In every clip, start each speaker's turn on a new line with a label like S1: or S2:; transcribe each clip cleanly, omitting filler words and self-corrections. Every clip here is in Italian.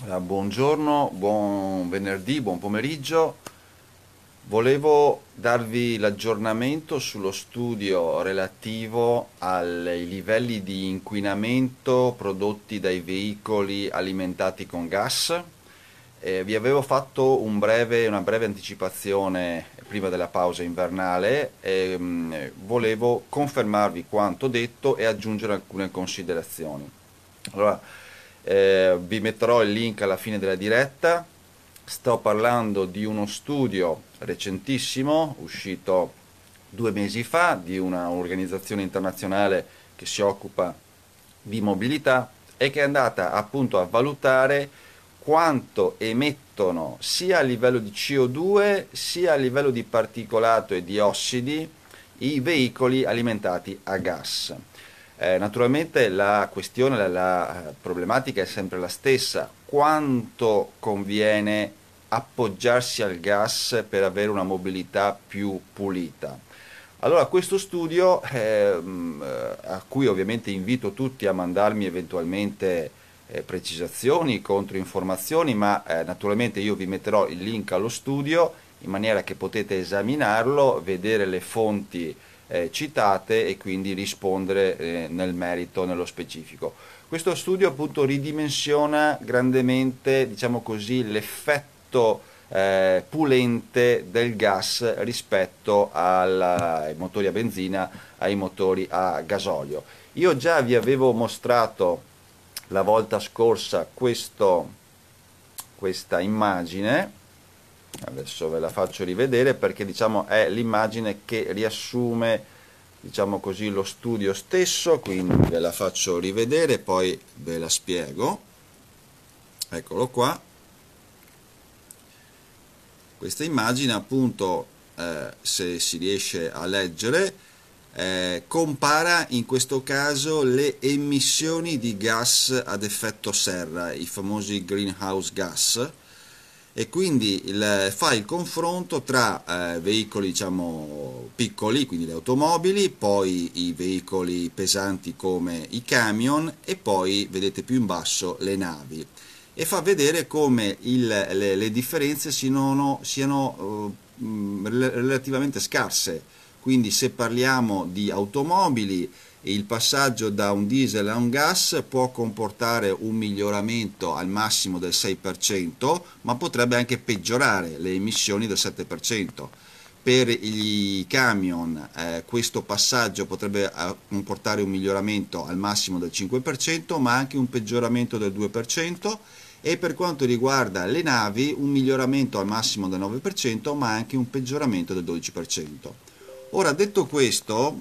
S1: Buongiorno, buon venerdì, buon pomeriggio. Volevo darvi l'aggiornamento sullo studio relativo ai livelli di inquinamento prodotti dai veicoli alimentati con gas. Vi avevo fatto una breve anticipazione prima della pausa invernale e volevo confermarvi quanto detto e aggiungere alcune considerazioni. Allora, vi metterò il link alla fine della diretta. Sto parlando di uno studio recentissimo, uscito 2 mesi fa, di un'organizzazione internazionale che si occupa di mobilità e che è andata appunto a valutare quanto emettono sia a livello di CO2 sia a livello di particolato e di ossidi i veicoli alimentati a gas. Naturalmente la questione, la problematica è sempre la stessa: quanto conviene appoggiarsi al gas per avere una mobilità più pulita. Allora, questo studio, a cui ovviamente invito tutti a mandarmi eventualmente precisazioni, controinformazioni, ma naturalmente io vi metterò il link allo studio in maniera che potete esaminarlo, vedere le fonti citate e quindi rispondere nel merito, nello specifico. Questo studio appunto ridimensiona grandemente, diciamo così, l'effetto pulente del gas rispetto ai motori a benzina, ai motori a gasolio. Io già vi avevo mostrato la volta scorsa questa immagine. Adesso ve la faccio rivedere perché diciamo è l'immagine che riassume, diciamo così, lo studio stesso, quindi ve la faccio rivedere, poi ve la spiego. Eccolo qua. Questa immagine appunto, se si riesce a leggere, compara in questo caso le emissioni di gas ad effetto serra, i famosi greenhouse gas, e quindi fa il confronto tra veicoli diciamo piccoli, quindi le automobili, poi i veicoli pesanti come i camion e poi vedete più in basso le navi, e fa vedere come le differenze siano relativamente scarse. Quindi se parliamo di automobili, il passaggio da un diesel a un gas può comportare un miglioramento al massimo del 6%, ma potrebbe anche peggiorare le emissioni del 7%. Per i camion questo passaggio potrebbe comportare un miglioramento al massimo del 5%, ma anche un peggioramento del 2%, e per quanto riguarda le navi un miglioramento al massimo del 9%, ma anche un peggioramento del 12%. Ora, detto questo,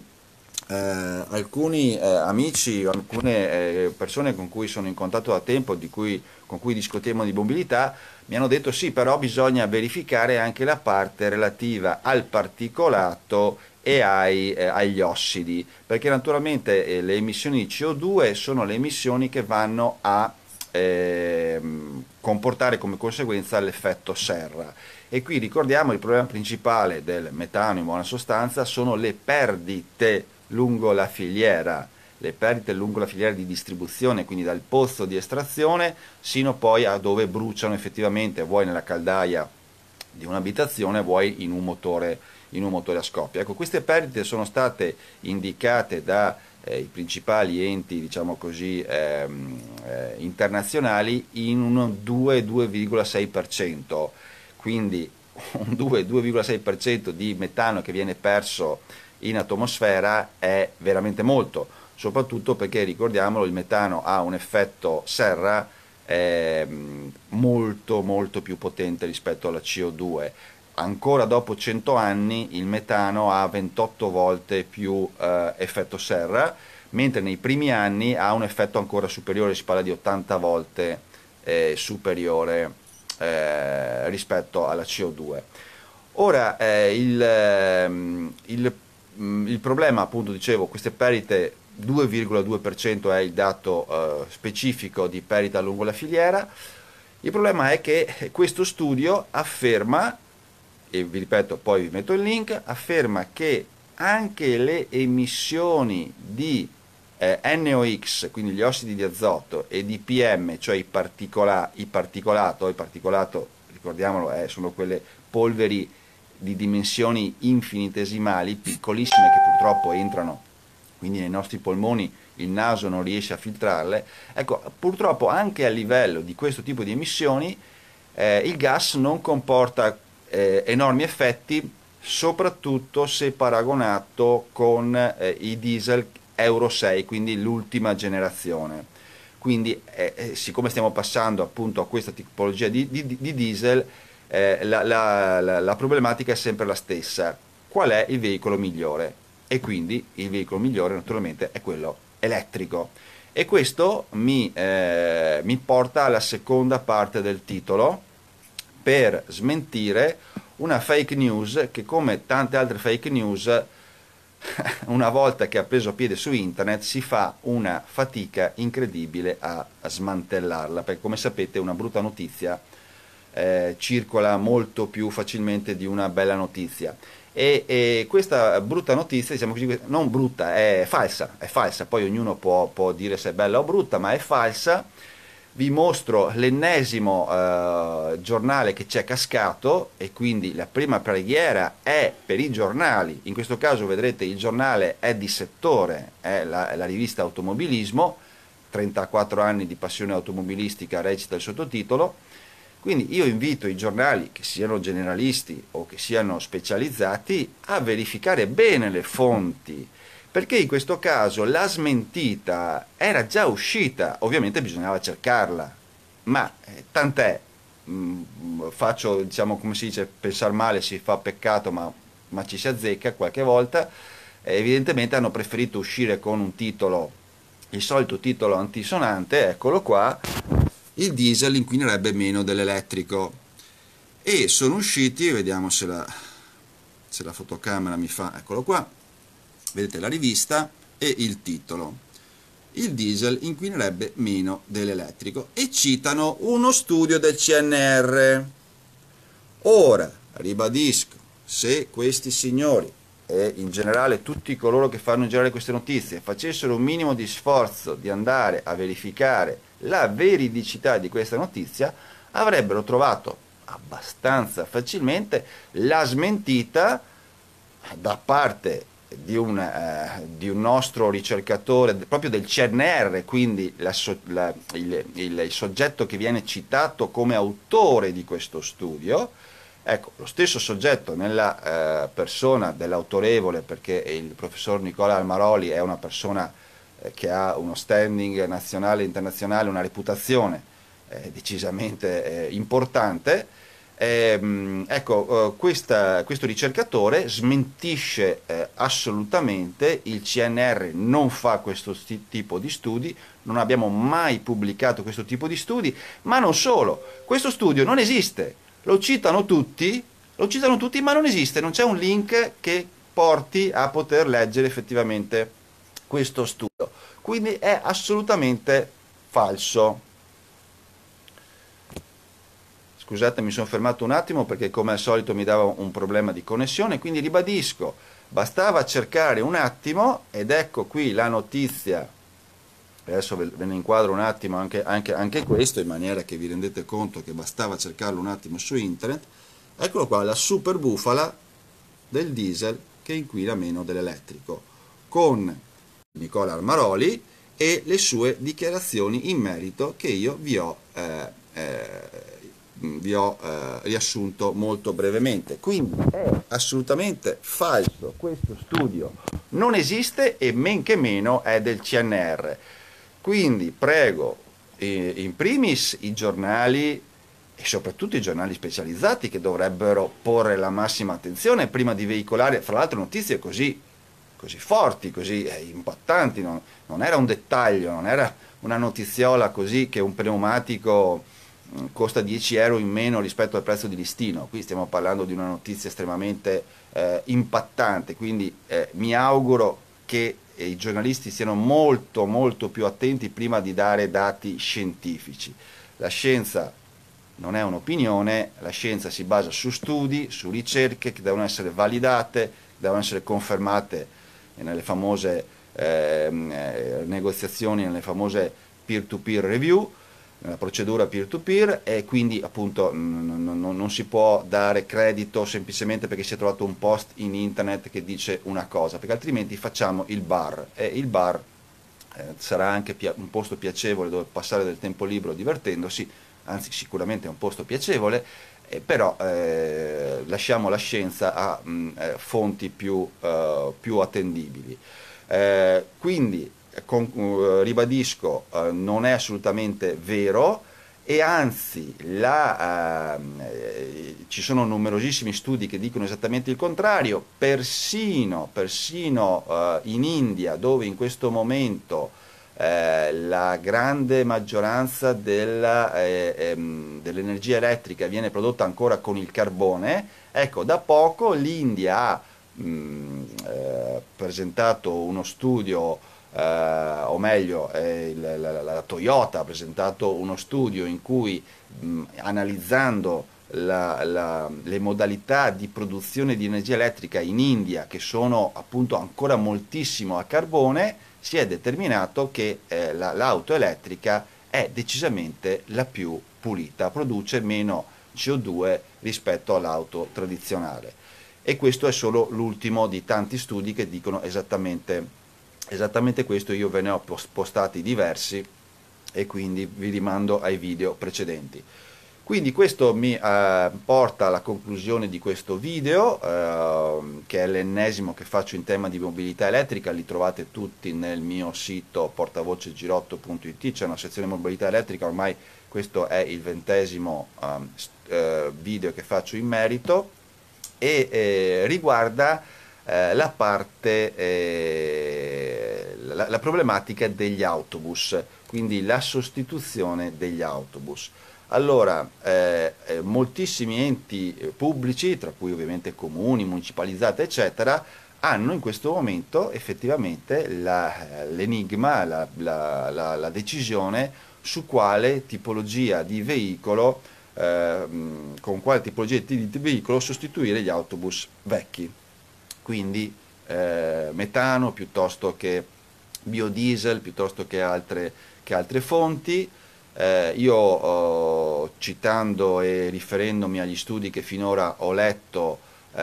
S1: alcuni amici, alcune persone con cui sono in contatto da tempo, con cui discutiamo di mobilità, mi hanno detto sì, però bisogna verificare anche la parte relativa al particolato e agli ossidi, perché naturalmente le emissioni di CO2 sono le emissioni che vanno a comportare come conseguenza l'effetto serra. E qui ricordiamo il problema principale del metano, in buona sostanza, sono le perdite lungo la filiera, di distribuzione, quindi dal pozzo di estrazione sino poi a dove bruciano effettivamente, vuoi nella caldaia di un'abitazione, vuoi in un motore a scoppio. Ecco, queste perdite sono state indicate da i principali enti, diciamo così, internazionali in un 2-2,6%, quindi un 2-2,6% di metano che viene perso in atmosfera è veramente molto, soprattutto perché, ricordiamolo, il metano ha un effetto serra molto molto più potente rispetto alla CO2. Ancora dopo 100 anni il metano ha 28 volte più effetto serra, mentre nei primi anni ha un effetto ancora superiore, si parla di 80 volte superiore rispetto alla CO2. Ora, il problema, appunto, dicevo, queste perdite, 2,2% è il dato specifico di perdita lungo la filiera. Il problema è che questo studio afferma, e vi ripeto, poi vi metto il link, afferma che anche le emissioni di NOx, quindi gli ossidi di azoto, e di PM, cioè il particolato, ricordiamolo, sono quelle polveri di dimensioni infinitesimali, piccolissime, che purtroppo entrano quindi nei nostri polmoni, il naso non riesce a filtrarle. Ecco, purtroppo anche a livello di questo tipo di emissioni il gas non comporta enormi effetti, soprattutto se paragonato con i diesel Euro 6, quindi l'ultima generazione. Quindi, siccome stiamo passando appunto a questa tipologia di diesel, la problematica è sempre la stessa. Qual è il veicolo migliore? E quindi il veicolo migliore naturalmente è quello elettrico. E questo mi porta alla seconda parte del titolo, per smentire una fake news che, come tante altre fake news, una volta che ha preso piede su internet si fa una fatica incredibile a smantellarla, perché come sapete una brutta notizia circola molto più facilmente di una bella notizia. E questa brutta notizia, diciamo così, non brutta, è falsa, poi ognuno può dire se è bella o brutta, ma è falsa. Vi mostro l'ennesimo giornale che c'è cascato, e quindi la prima preghiera è per i giornali. In questo caso vedrete il giornale è di settore, è la rivista Automobilismo, 34 anni di passione automobilistica, recita il sottotitolo. Quindi io invito i giornali, che siano generalisti o che siano specializzati, a verificare bene le fonti, perché in questo caso la smentita era già uscita, ovviamente bisognava cercarla, ma tant'è. Faccio, diciamo, come si dice, pensare male si fa peccato, ma ci si azzecca qualche volta. Evidentemente hanno preferito uscire con un titolo, il solito titolo antisonante, eccolo qua: il diesel inquinerebbe meno dell'elettrico. E sono usciti, vediamo se la fotocamera mi fa, eccolo qua, vedete la rivista e il titolo: il diesel inquinerebbe meno dell'elettrico, e citano uno studio del CNR. Ora, ribadisco, se questi signori e in generale tutti coloro che fanno in generale queste notizie facessero un minimo di sforzo di andare a verificare la veridicità di questa notizia, avrebbero trovato abbastanza facilmente la smentita da parte di un nostro ricercatore proprio del CNR, quindi il soggetto che viene citato come autore di questo studio. Ecco, lo stesso soggetto nella persona dell'autorevole, perché il professor Nicola Almaroli è una persona che ha uno standing nazionale e internazionale, una reputazione decisamente importante. Ecco, questo ricercatore smentisce assolutamente. Il CNR non fa questo tipo di studi, non abbiamo mai pubblicato questo tipo di studi, ma non solo, questo studio non esiste. Lo citano tutti, ma non esiste, non c'è un link che porti a poter leggere effettivamente questo studio. Quindi è assolutamente falso. Scusate, mi sono fermato un attimo perché come al solito mi dava un problema di connessione, quindi ribadisco, bastava cercare un attimo, ed ecco qui la notizia. Adesso ve ne inquadro un attimo anche questo, in maniera che vi rendete conto che bastava cercarlo un attimo su internet. Eccolo qua, la super bufala del diesel che inquina meno dell'elettrico, con Nicola Armaroli e le sue dichiarazioni in merito, che io vi ho riassunto molto brevemente. Quindi è assolutamente falso, questo studio non esiste e men che meno è del CNR. Quindi prego in primis i giornali, e soprattutto i giornali specializzati, che dovrebbero porre la massima attenzione prima di veicolare, fra l'altro, notizie così forti, così impattanti. Non era un dettaglio, non era una notiziola così che un pneumatico costa 10 euro in meno rispetto al prezzo di listino. Qui stiamo parlando di una notizia estremamente impattante, quindi mi auguro che i giornalisti siano molto molto più attenti prima di dare dati scientifici. La scienza non è un'opinione, la scienza si basa su studi, su ricerche che devono essere validate, devono essere confermate e nelle famose negoziazioni, nelle famose peer-to-peer review, nella procedura peer-to-peer, e quindi appunto non si può dare credito semplicemente perché si è trovato un post in internet che dice una cosa, perché altrimenti facciamo il bar, e il bar sarà anche un posto piacevole dove passare del tempo libero divertendosi, anzi sicuramente è un posto piacevole, però lasciamo la scienza a fonti più attendibili. Quindi ribadisco, non è assolutamente vero, e anzi ci sono numerosissimi studi che dicono esattamente il contrario, persino in India, dove in questo momento la grande maggioranza dell'energia elettrica viene prodotta ancora con il carbone. Ecco, da poco l'India ha presentato uno studio, o meglio, la Toyota ha presentato uno studio in cui, analizzando le modalità di produzione di energia elettrica in India, che sono appunto ancora moltissimo a carbone, si è determinato che l'auto elettrica è decisamente la più pulita, produce meno CO2 rispetto all'auto tradizionale. E questo è solo l'ultimo di tanti studi che dicono esattamente questo. Io ve ne ho postati diversi e quindi vi rimando ai video precedenti. Quindi questo mi porta alla conclusione di questo video, che è l'ennesimo che faccio in tema di mobilità elettrica. Li trovate tutti nel mio sito portavocegirotto.it, c'è una sezione mobilità elettrica. Ormai questo è il 20° video che faccio in merito, e riguarda la parte, la problematica degli autobus, quindi la sostituzione degli autobus. Allora, moltissimi enti pubblici, tra cui ovviamente comuni, municipalizzate, eccetera, hanno in questo momento effettivamente l'enigma, la decisione su quale tipologia di veicolo, con quale tipologia di veicolo sostituire gli autobus vecchi. Quindi metano piuttosto che biodiesel, piuttosto che altre fonti. Io, citando e riferendomi agli studi che finora ho letto,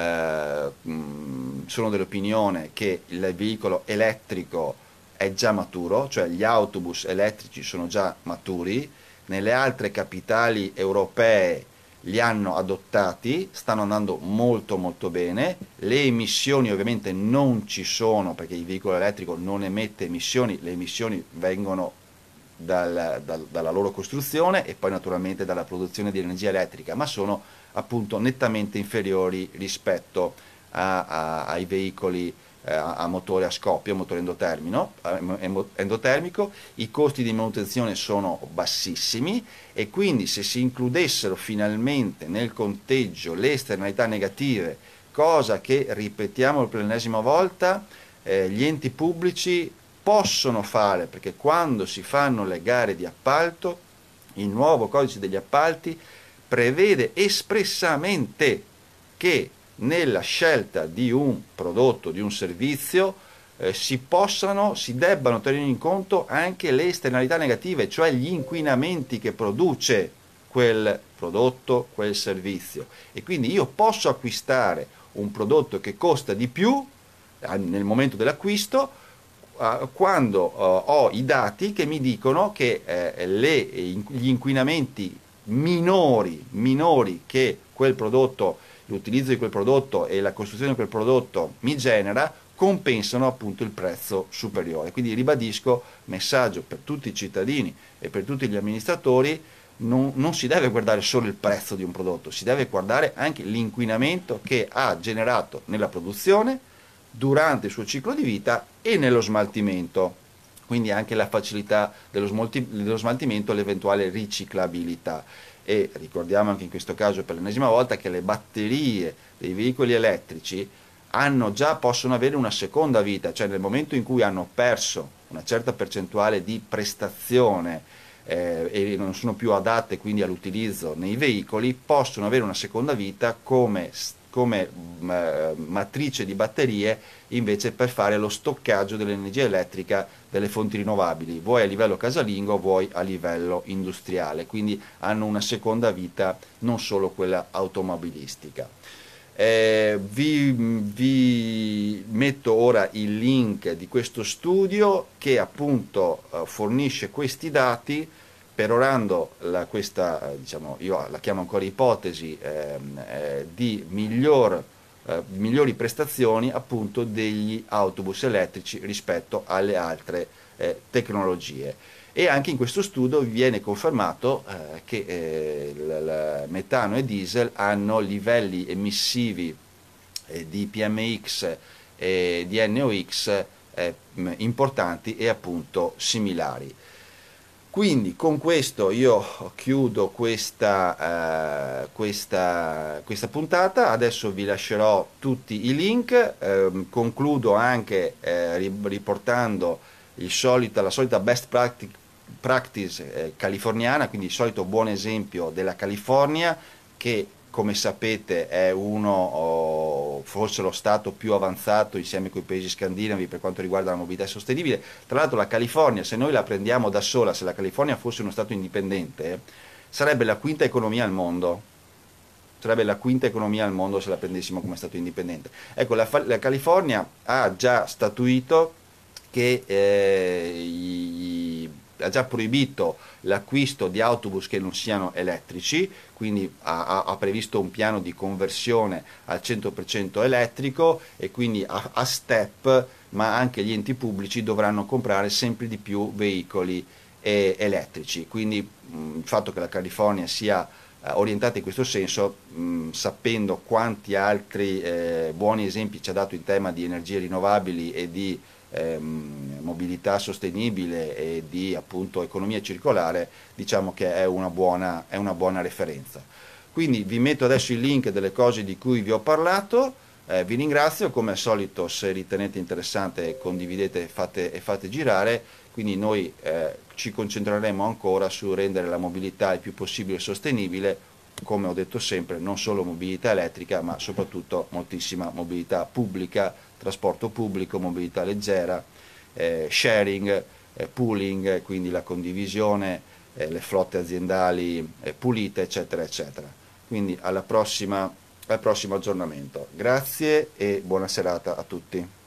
S1: sono dell'opinione che il veicolo elettrico è già maturo, cioè gli autobus elettrici sono già maturi. Nelle altre capitali europee li hanno adottati, stanno andando molto molto bene. Le emissioni ovviamente non ci sono, perché il veicolo elettrico non emette emissioni, le emissioni vengono dalla loro costruzione e poi naturalmente dalla produzione di energia elettrica, ma sono appunto nettamente inferiori rispetto ai veicoli a motore a scoppio, motore endotermico. I costi di manutenzione sono bassissimi, e quindi se si includessero finalmente nel conteggio le esternalità negative, cosa che, ripetiamo per l'ennesima volta, gli enti pubblici possono fare, perché quando si fanno le gare di appalto, il nuovo codice degli appalti prevede espressamente che nella scelta di un prodotto, di un servizio, si debbano tenere in conto anche le esternalità negative, cioè gli inquinamenti che produce quel prodotto, quel servizio. E quindi io posso acquistare un prodotto che costa di più nel momento dell'acquisto, quando ho i dati che mi dicono che gli inquinamenti minori che quel prodotto, l'utilizzo di quel prodotto e la costruzione di quel prodotto mi genera, compensano appunto il prezzo superiore. Quindi ribadisco, messaggio per tutti i cittadini e per tutti gli amministratori: non si deve guardare solo il prezzo di un prodotto, si deve guardare anche l'inquinamento che ha generato nella produzione, durante il suo ciclo di vita e nello smaltimento. Quindi anche la facilità dello smaltimento, l'eventuale riciclabilità. E ricordiamo anche in questo caso per l'ennesima volta che le batterie dei veicoli elettrici possono avere una seconda vita, cioè nel momento in cui hanno perso una certa percentuale di prestazione e non sono più adatte quindi all'utilizzo nei veicoli, possono avere una seconda vita come come matrice di batterie invece per fare lo stoccaggio dell'energia elettrica delle fonti rinnovabili, vuoi a livello casalingo, vuoi a livello industriale, quindi hanno una seconda vita, non solo quella automobilistica. Vi metto ora il link di questo studio che appunto fornisce questi dati perorando questa, diciamo, io la chiamo ancora ipotesi, di migliori prestazioni appunto degli autobus elettrici rispetto alle altre tecnologie. E anche in questo studio viene confermato che il metano e diesel hanno livelli emissivi di PMX e di NOx importanti e appunto similari. Quindi con questo io chiudo questa puntata, adesso vi lascerò tutti i link, concludo anche riportando la solita best practice californiana, quindi il solito buon esempio della California, che come sapete è forse lo stato più avanzato insieme con i paesi scandinavi per quanto riguarda la mobilità sostenibile. Tra l'altro la California, se noi la prendiamo da sola, se la California fosse uno stato indipendente, sarebbe la quinta economia al mondo. Sarebbe la quinta economia al mondo se la prendessimo come stato indipendente. Ecco, la California ha già statuito che ha già proibito l'acquisto di autobus che non siano elettrici, quindi ha previsto un piano di conversione al 100% elettrico e quindi a step, ma anche gli enti pubblici dovranno comprare sempre di più veicoli elettrici. Quindi il fatto che la California sia orientata in questo senso, sapendo quanti altri buoni esempi ci ha dato in tema di energie rinnovabili e di mobilità sostenibile e di appunto economia circolare, diciamo che è una buona referenza. Quindi vi metto adesso il link delle cose di cui vi ho parlato, vi ringrazio, come al solito se ritenete interessante condividete e fate girare, quindi noi ci concentreremo ancora su rendere la mobilità il più possibile sostenibile, come ho detto sempre, non solo mobilità elettrica, ma soprattutto moltissima mobilità pubblica, trasporto pubblico, mobilità leggera, sharing, pooling, quindi la condivisione, le flotte aziendali pulite, eccetera, eccetera. Quindi al prossimo aggiornamento. Grazie e buona serata a tutti.